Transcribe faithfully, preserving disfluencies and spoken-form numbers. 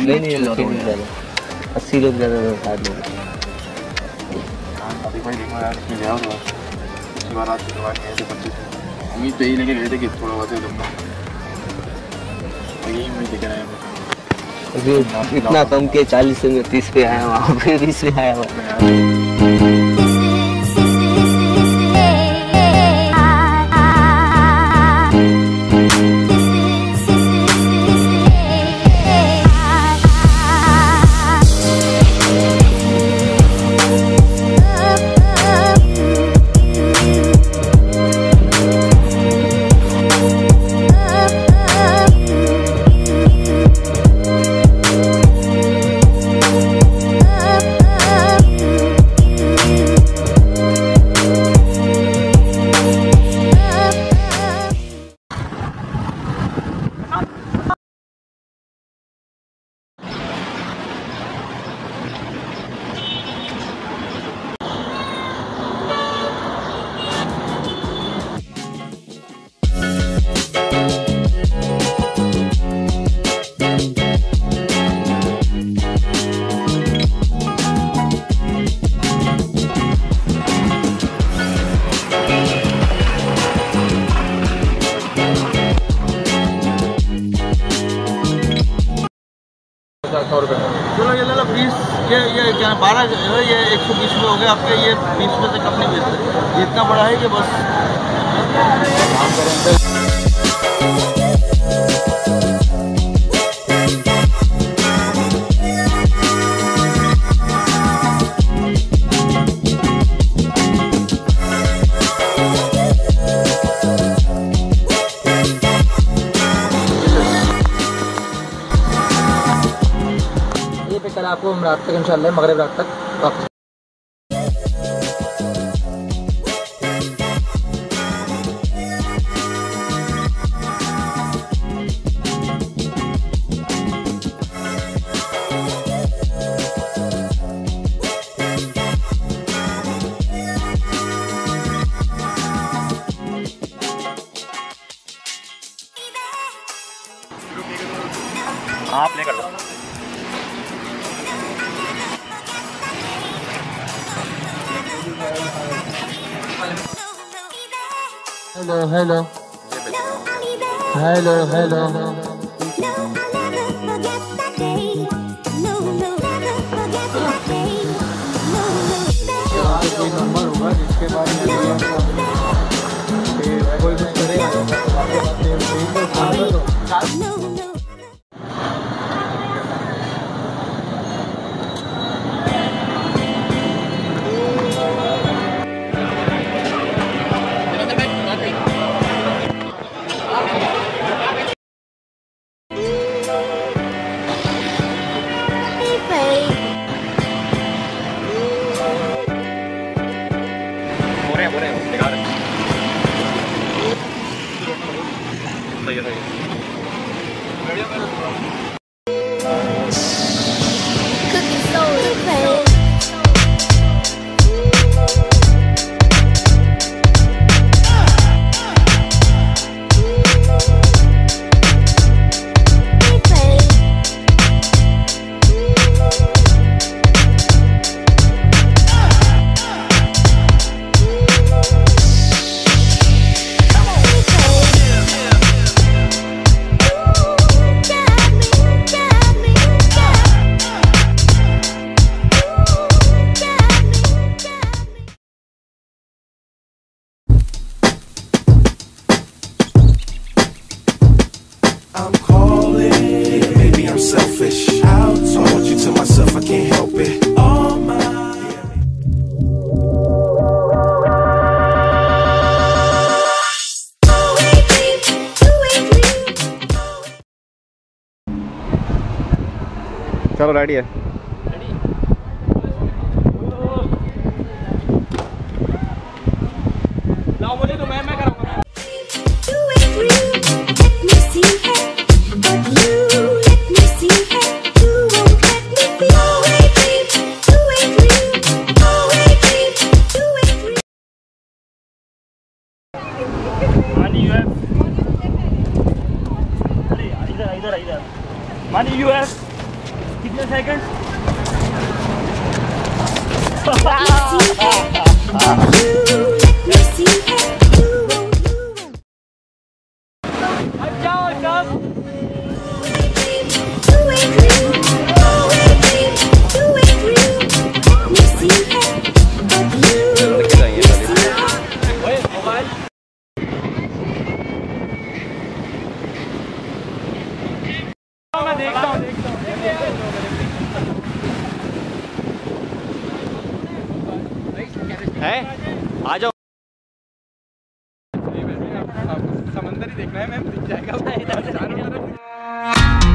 नहीं नहीं ज़्यादा अस्सी लोग ज़्यादा साथ लोग। उम्मीद तो यही लेके गए थे कि थोड़ा बहुत लंबा यही उम्मीद लेकर आए इतना कम के चालीस से तीस पे आया वहाँ पे बीस पे आया हुआ। सौ रुपये चलो ये ले लो बीस ये ये क्या बारह ये एक सौ बीस रुपये हो गए आपके। ये बीस रुपये से कम नहीं बेचते, ये इतना बड़ा है कि बस काम करें। कल आपको हम रात तक इंशाल्लाह मगरिब रात तक वापस। आप ले कर लो। हेलो हेलो हेलो हेलो कोई नंबर होगा जिसके बारे में कोई कुछ करेगा। I'm calling, maybe I'm selfish. Out, I want you to myself, I can't help it. All my चलो रेडी है। लाओ मुझे तो मैं मैं कराऊंगा। मानी यूएस मैं देखता हूँ है आ जाओ समंदर ही देखना है मैम दिख जाएगा।